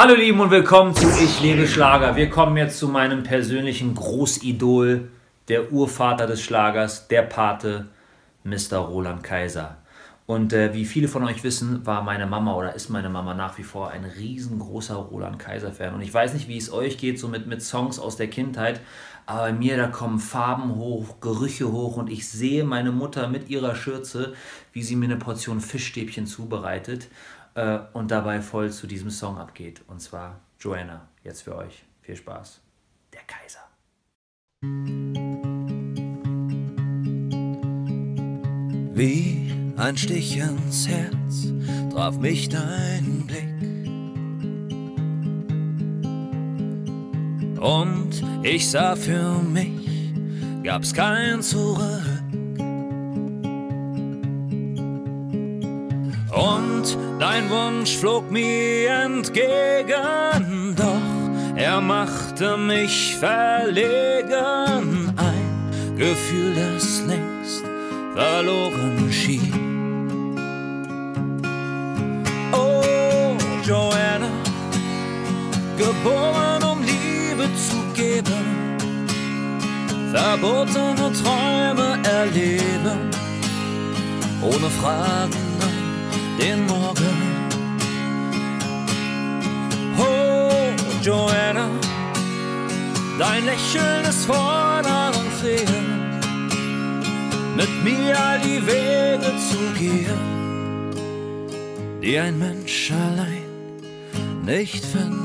Hallo ihr Lieben und willkommen zu Ich liebe Schlager. Wir kommen jetzt zu meinem persönlichen Großidol, der Urvater des Schlagers, der Pate, Mr. Roland Kaiser. Und wie viele von euch wissen, war meine Mama oder ist meine Mama nach wie vor ein riesengroßer Roland Kaiser-Fan. Und ich weiß nicht, wie es euch geht, so mit Songs aus der Kindheit, aber bei mir, da kommen Farben hoch, Gerüche hoch und ich sehe meine Mutter mit ihrer Schürze, wie sie mir eine Portion Fischstäbchen zubereitet und dabei voll zu diesem Song abgeht. Und zwar Joanna, jetzt für euch. Viel Spaß. Der Kaiser. Wie ein Stich ins Herz traf mich dein Blick und ich sah, für mich gab's kein Zurück. Und dein Wunsch flog mir entgegen, doch er machte mich verlegen. Ein Gefühl, das längst verloren schien. Oh, Joanna, geboren, um Liebe zu geben, verbotene Träume erleben, ohne Fragen an den Morgen. Oh, Joanna, dein Lächeln ist fordernd sehen, mit mir all die Wege zu gehen, die ein Mensch allein nicht findet.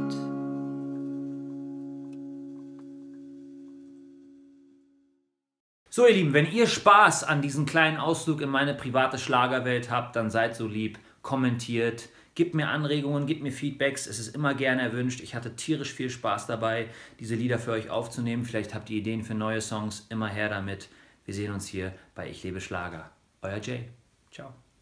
So ihr Lieben, wenn ihr Spaß an diesem kleinen Ausflug in meine private Schlagerwelt habt, dann seid so lieb, kommentiert, gebt mir Anregungen, gebt mir Feedbacks, es ist immer gerne erwünscht. Ich hatte tierisch viel Spaß dabei, diese Lieder für euch aufzunehmen. Vielleicht habt ihr Ideen für neue Songs, immer her damit. Wir sehen uns hier bei Ich liebe Schlager. Euer Jay. Ciao.